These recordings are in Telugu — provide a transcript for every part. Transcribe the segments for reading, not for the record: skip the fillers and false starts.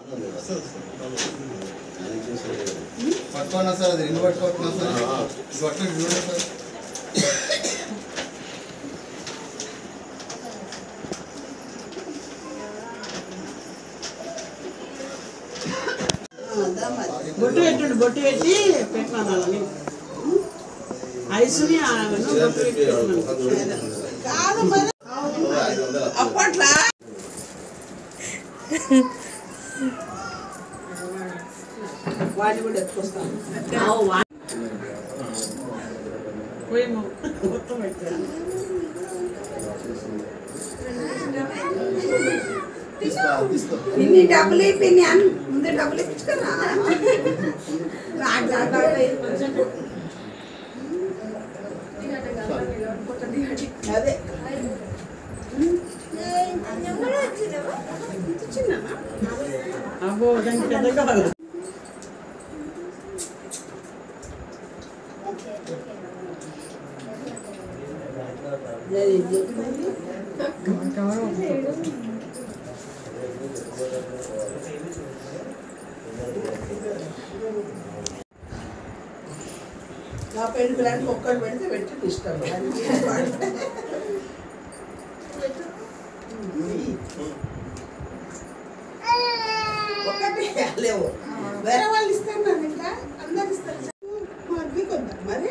పట్టుకోనా సార్, అది రెండు పట్టుకోవట్నా సార్, ఇది పట్టుకుని చూడండి సార్. బొట్టు పెట్టండి, బొట్టు పెట్టి పెట్టాను ఐసుని అప్పట్లా వాడిని కూడా ఎత్తుకొస్తాను మొత్తం పెట్టాను. ఇన్ని డబ్బులు అయిపోయినాయి, ముందే డబ్బులు ఇప్పించుకున్నా అదే అబ్బో దానికి పెద్ద కావాలి. నా పెళ్లి పిల్లలకి ఒక్కటి పెడితే పెట్టి ఇష్టం ఒక్కటి లేవు, వేరే వాళ్ళు ఇస్తారు నన్ను ఇట్లా అందరు ఇస్తారు కొంత మరి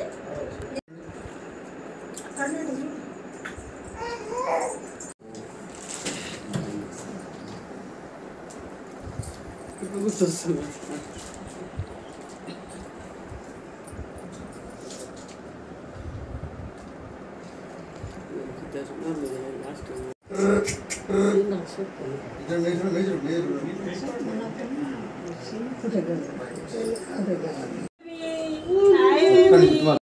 గుర్తొస్తుంది. లాస్ట్